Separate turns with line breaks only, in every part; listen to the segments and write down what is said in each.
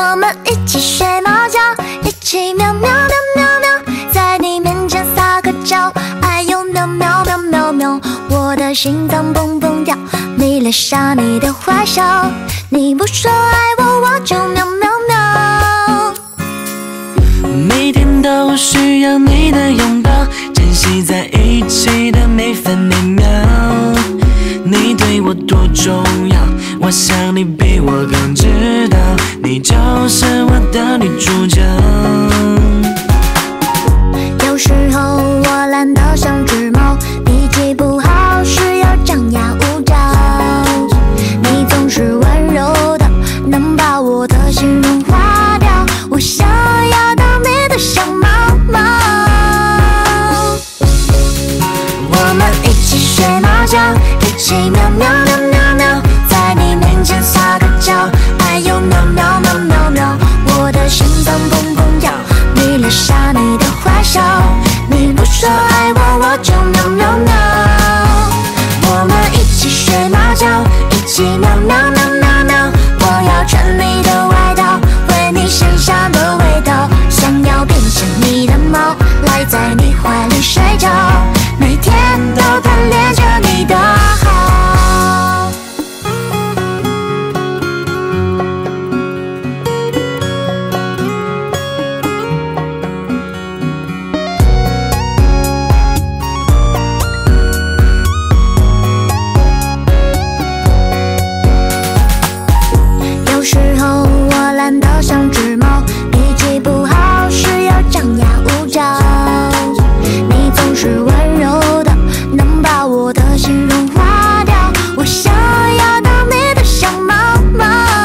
我们一起睡猫觉，一起喵喵喵喵喵，在你面前撒个娇，哎呦喵喵喵喵喵，我的心脏蹦蹦跳，迷恋上你的坏笑，你不说爱我，我就喵喵喵。
每天都需要你的拥抱，珍惜在一起的每分每秒。你对我多重要，我想你比我更知道，你就是我的女主角。
有时候我懒得像只猫，脾气不好时要张牙舞爪，你总是温柔的，能把我的心融化掉，我想要当你的小猫猫。我们一起睡猫觉，一起喵喵喵喵喵，在你面前撒个娇，哎呦喵喵喵喵喵，我的心脏蹦蹦跳，迷恋上你的坏笑，你不说爱我，我就喵喵喵。我们一起睡猫觉，一起喵喵喵喵喵，我要穿你的外套，闻你身上的味道，想要变成你的猫，赖在你怀里睡觉，每天都贪恋着你的好。有时候我懒得像只猫，脾气不好时要张牙舞爪，你总是温柔的，能把我的心融化掉，我想要当你的小猫猫。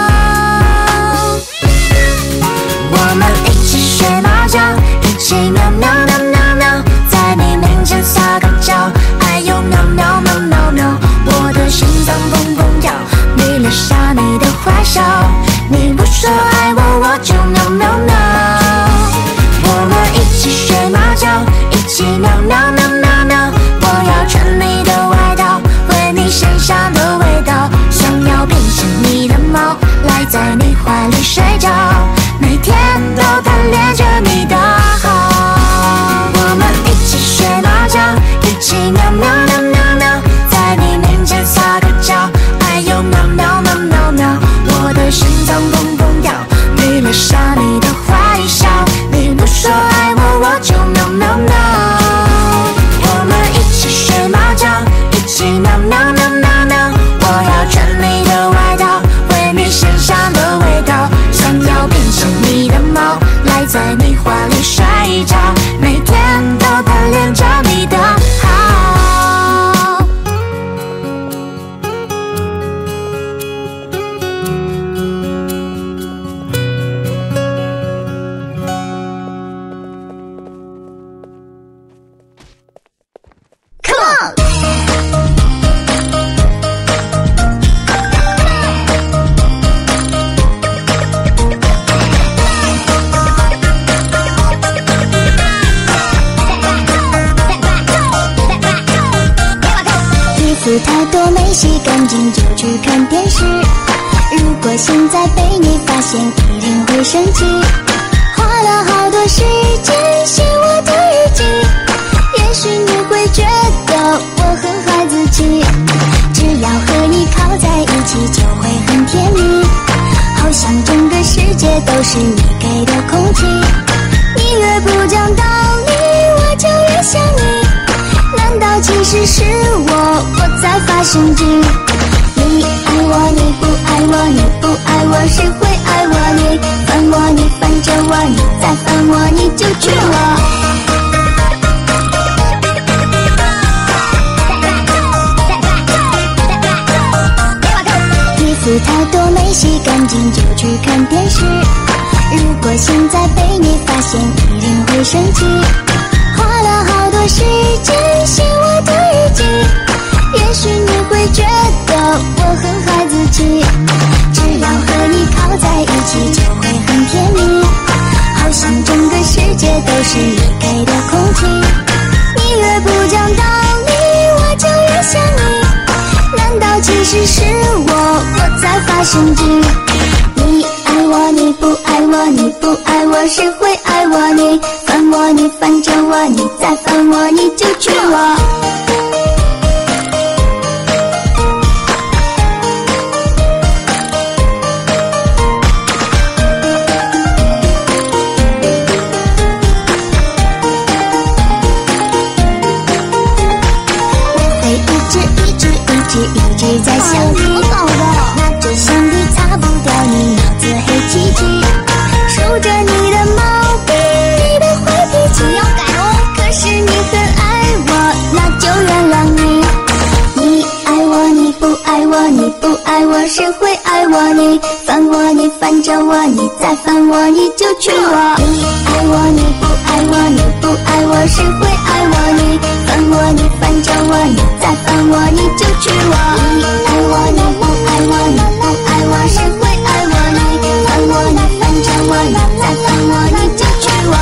我们一起睡猫觉，一起喵喵喵喵喵，在你面前撒个娇，哎呦喵喵喵喵喵，我的心脏蹦蹦跳，迷恋上你的坏笑，你不说爱我，我就喵喵喵。我们一起睡猫觉，一起喵喵喵喵喵，我要穿你的外套，闻你身上的味道，想要变成你的猫，赖在你怀里睡觉，每天都贪恋着你的好。我们一起睡猫觉，一起喵喵喵喵喵，在你面前撒个娇，哎呦喵喵喵喵喵，我的心脏蹦蹦跳，迷恋上你的坏笑，你不说爱我，我就喵喵喵。我们一起睡猫觉，一起喵喵喵喵喵，我要穿你的外套，闻你身上的味道，想要变成你的猫，赖在你怀里睡觉，每天都贪恋着你的好。Come on！衣服太多没洗干净就去看电视，如果现在被你发现一定会生气，花了好多时间写我的日记，也许你会觉得我很孩子气，只要和你靠在一起就会很甜蜜，好像整个世界都是你给的空气，你越不讲道理我就越想你，难道其实是我在发神经？你爱我你不爱我，你不爱我谁会爱我？你烦我你烦着我，你再烦我你就娶我。衣服太多没洗干净就去看电视，如果现在被你发现一定会生气，花了好多时间写我的日记，也许你会觉得我很孩子气，只要和你靠在一起就会很甜蜜，好像整个世界都是你给的空气，你越不讲道理我就越想你，难道其实是我在发神经？你爱我你不爱不爱我，谁会爱我？你烦我，你烦着我，你再烦我，你就娶我。一直在想你，拿着橡皮擦不掉你脑子黑漆漆，守着你的毛病，你的坏脾气要改哦。可是你很爱我，那就原谅你。你爱我，你不爱我，你不爱我，谁会爱我？你烦我，你烦着我，你再烦我，你就娶我。你爱我，你不爱我，你不爱我，谁会爱我？你烦我，你烦着我，你再烦我，你就娶我。你爱我，你不爱我，你不爱我，谁会爱我？你烦我，你烦着我，你再烦我，你就娶我。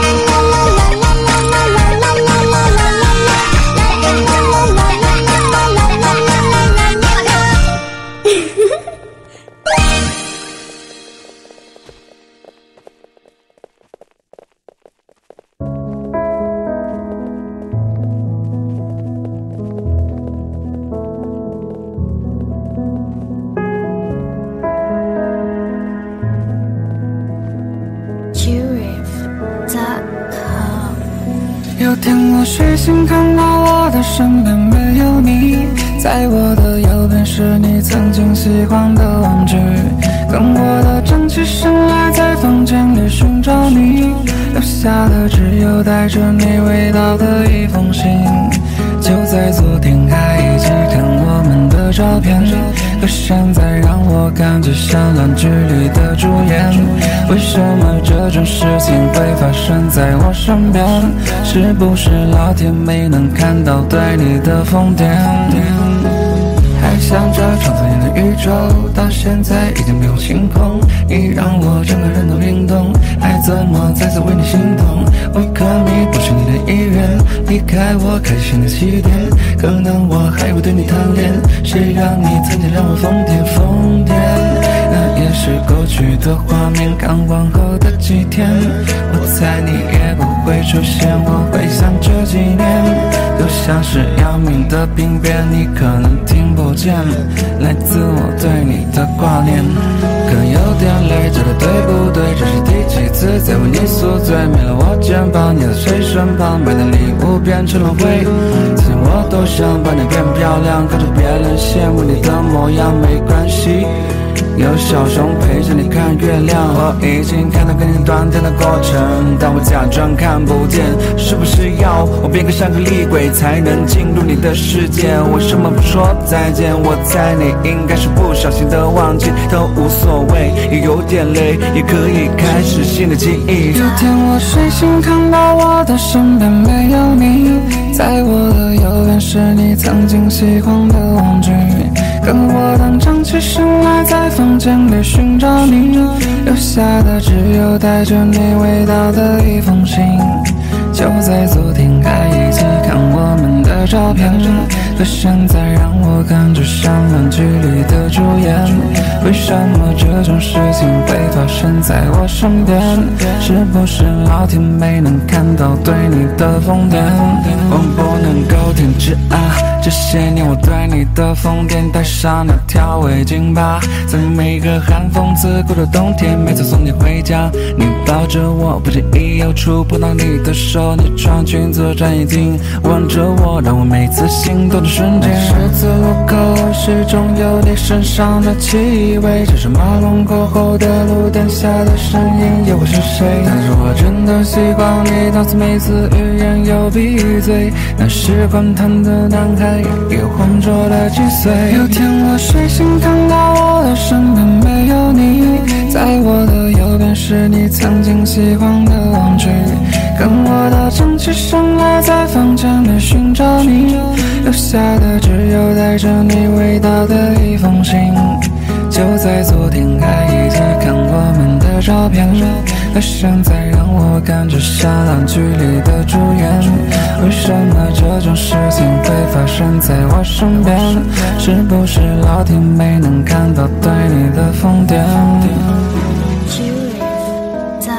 有天我睡醒看到我的身边没有你，在我的右边是你曾经喜欢的玩具，跟我的站起身来在房间里寻找你，留下的只有带着你味道的一封信。就在昨天还一起看我们的照片，可现在让我感觉像烂剧里的主演。为什么这种事情会发生在我身边？是不是老天没能看到对你的疯癫？还想着创造你的宇宙，到现在已经没有星空。你让我整个人都灵动，还怎么再次为你心动？我可你不是你的意愿，离开我开始新的起点。可能我还会对你贪恋，谁让你曾经让我疯癫疯癫？那也是过去的画面，看完后的几天，我猜你也不会出现。我会想这几年，就像是要命的病变，你可能听不见来自我对你的挂念。可能有点累，这对不对？这是第几次在为你宿醉？没了我肩膀，你在谁身旁？买的礼物变成了灰。曾经我都想把你变漂亮，看着别人羡慕你的模样，没关系。有小熊陪着你看月亮，我已经看到跟你断电的过程，但我假装看不见。是不是要我变个像个厉鬼才能进入你的世界？为什么不说再见？我猜你应该是不小心的忘记，都无所谓，也有点累，也可以开始新的记忆。有天我睡醒看到我的身边没有你，在我的右边是你曾经喜欢的玩具，跟我当站起身来在房间里寻找你，留下的只有带着你味道的一封信。就在昨天还一起看我们的照片，可现在让我感觉像烂剧里的主演。为什么这种事情会发生在我身边？是不是老天没能看到对你的疯癫？我不能够停止啊，这些年我对你的疯癫，戴上那条围巾吧，在每个寒风刺骨的冬天，每次送你回家，你抱着我，不经意又触碰到你的手，你穿裙子穿衣襟，吻着我，让我每次心动的瞬间。十字路口始终有你身上的气味，这是马龙过后的路灯下的身影，又会是谁？但是我真的喜欢你，到此每次欲言又闭嘴，那时荒唐的男孩也浑浊了几岁。有天我睡醒看到我的身边没有你，在我的右边是你曾经喜欢的玩具，跟我的站起身来在房间里寻找你，留下的只有带着你味道的一封信。就在昨天还一起看我们的照片，可现在让我感觉像烂剧里的主演。为什么这种事情会发生在我身边？是不是老天没能看到对你的疯癫？
在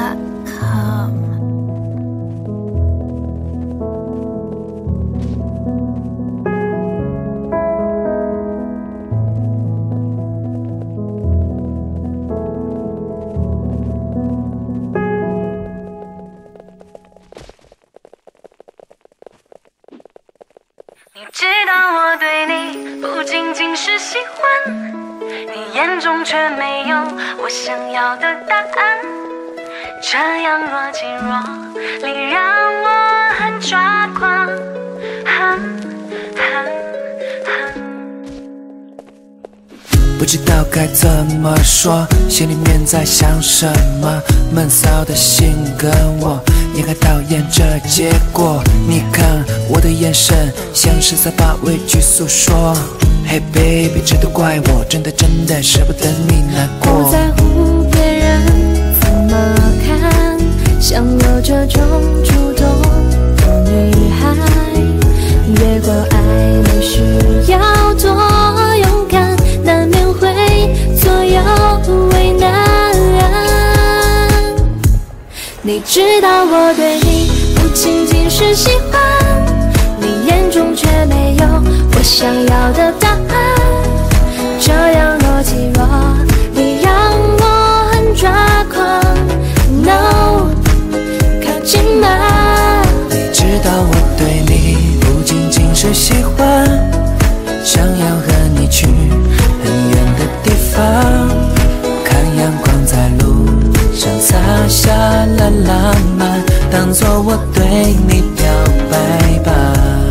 眼中却没有我想要的答案。这样若即若离，让我很抓狂。
不知道该怎么说，心里面在想什么，闷骚的性格我也很讨厌这结果。你看我的眼神像是在把委屈诉说。Hey baby， 这都怪我，真的舍不得你难过。
不在乎别人怎么看，像我这种主动的女孩，越过暧昧需要多勇敢，难免会左右为难。你知道我对你不仅仅是喜欢，你眼中却没有我想要的答案。这样若即若离，让我很抓狂。No， 靠近吗？
你知道我对你不仅仅是喜欢，想要和你去很远的地方，看阳光在路上洒下了浪漫，当作我对你表白吧。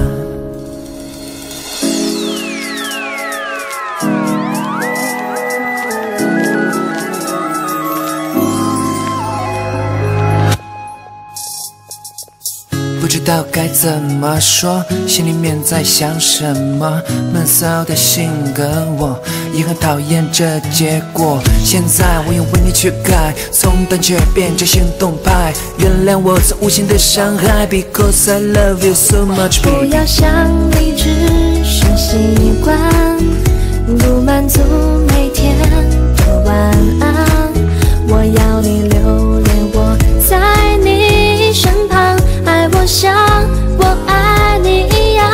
不知道该怎么说，心里面在想什么，闷骚的性格我也很讨厌这结果。现在我要为你去改，从胆怯变成行动派，原谅我曾无心的伤害 ，Because I love you so much，
不要想你只是习惯，不满足每天的晚安。我要你留恋我在你身旁，爱我像我爱你一样。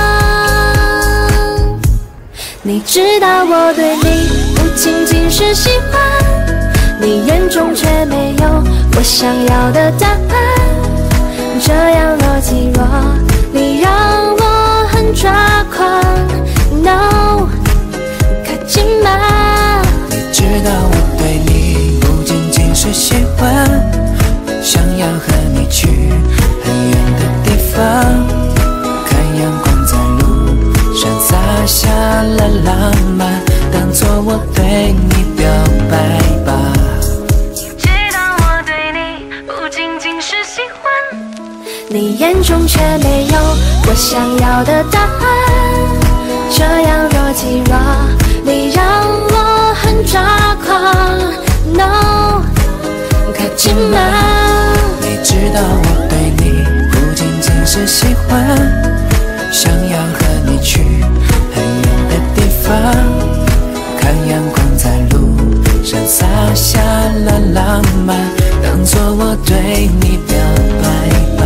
你知道我对你不仅仅是喜欢，你眼中却没有我想要的答案。这样若即若离，让我很抓狂。No， 靠近吗？
你知道我对你不仅仅是喜欢，想要和你去很远的地方，看阳光在路上洒下了浪漫，当作我对你表白吧。
知道我对你不仅仅是喜欢，
你眼中却没有我想要的答案。这样若即若离，让我很抓狂。No， 靠近吗？
你知道我对你不仅仅是喜欢，想要和你去很远的地方，看阳光在路上洒下了浪漫，当作我对你表白吧。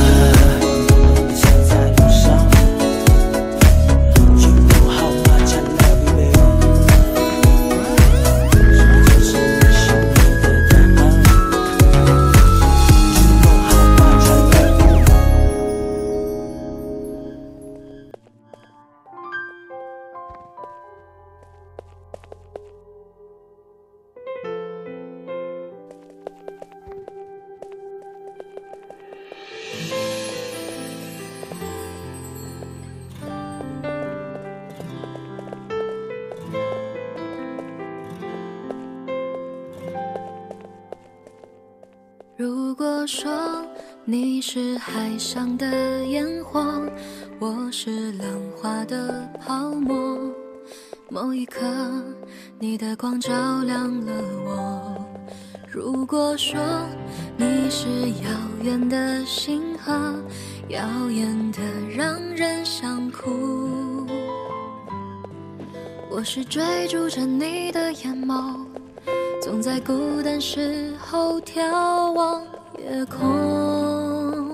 如果说你是海上的烟火，我是浪花的泡沫，某一刻你的光照亮了我。如果说你是遥远的星河，耀眼的让人想哭，我是追逐着你的眼眸，总在孤单时候眺望夜空。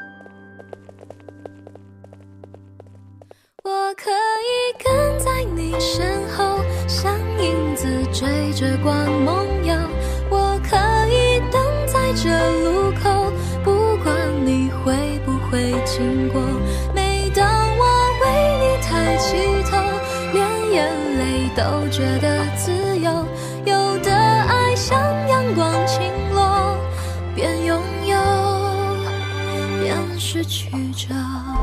我可以跟在你身后，像影子追着光梦游。我可以等在这路口，不管你会不会经过。每当我为你抬起头，连眼泪泪都觉得自由。有的爱像阳光倾落，边拥有边失去着。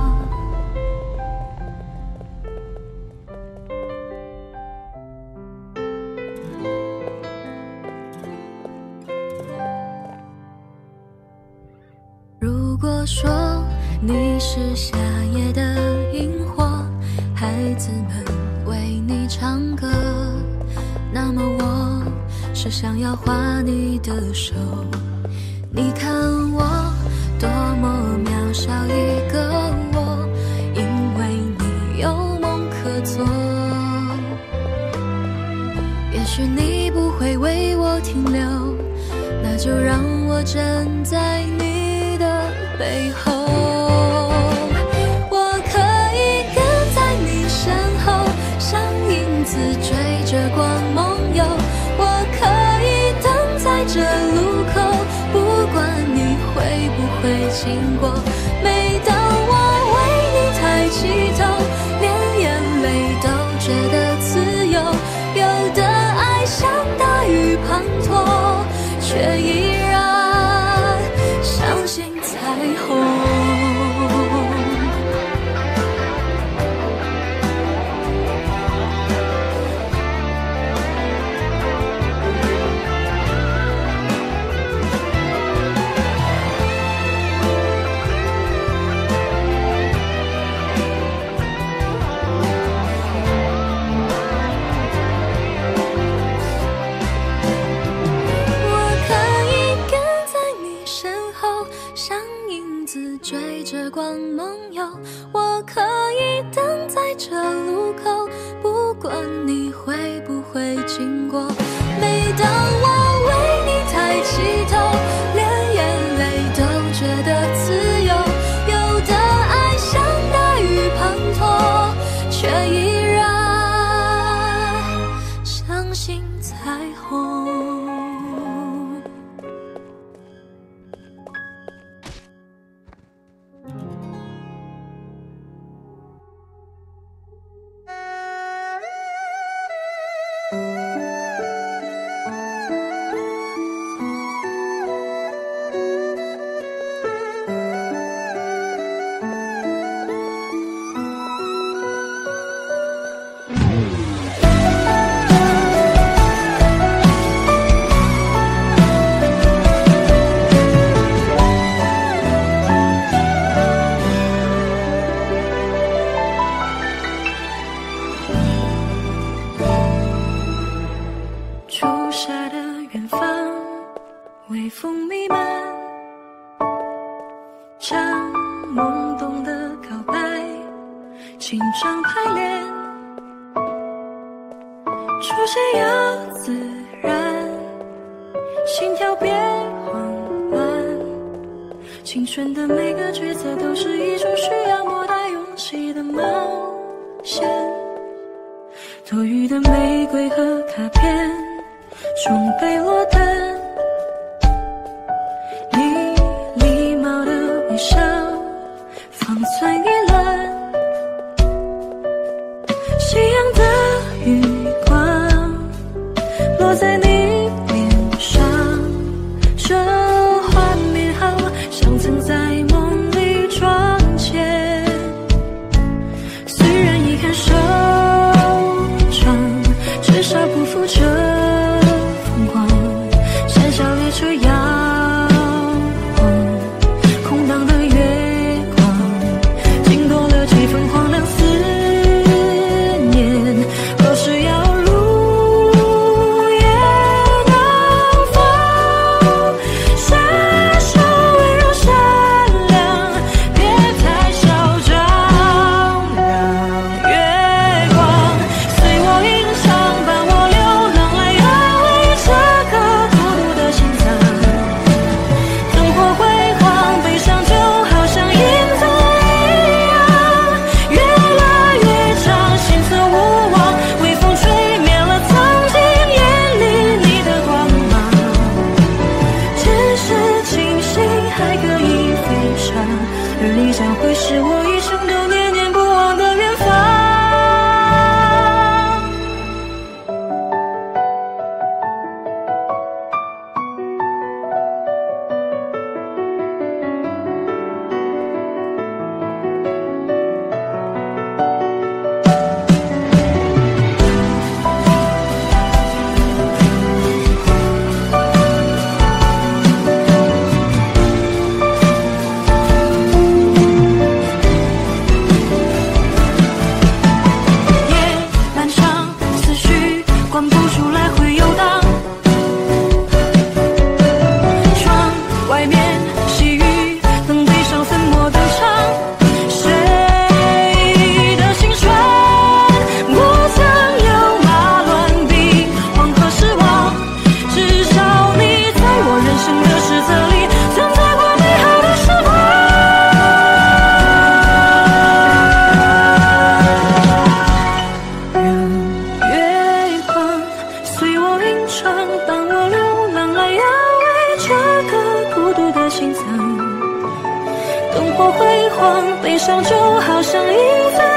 如果说你是夏夜的萤火，孩子们为你唱歌，那么我是想要画你的手。你看我多么渺小一个我，因为你有梦可做。也许你不会为我停留，那就让我站在你的背后。我可以跟在你身后，像影子追着光梦游。我可以等在这路口，不管你会不会经过。每当我为你抬起头，连眼泪都觉得自由。有的爱像大雨滂沱，却依然相信彩虹。追着光梦游，我可以等在这路口，不管你会不会经过。每当我为你抬起头，连眼泪都觉得自由。有的爱像大雨滂沱，却依然相信彩虹。微风弥漫，唱懵懂的告白，紧张排练，出现要自然，心跳别慌乱。青春的每个角色都是一种需要莫大勇气的冒险，多余的玫瑰和卡片终被落单。笑方寸一乱，夕阳的余光落在你脸上，这画面好像曾在梦里撞见。虽然遗憾受伤，至少不负这疯狂。
慌，悲伤就好像已在